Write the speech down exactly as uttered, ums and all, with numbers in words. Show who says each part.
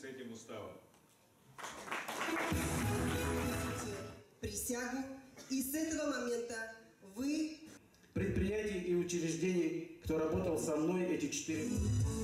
Speaker 1: этим уставом.
Speaker 2: Присягу, и с этого момента вы...
Speaker 3: Предприятий и учреждений, кто работал со мной эти четыре года.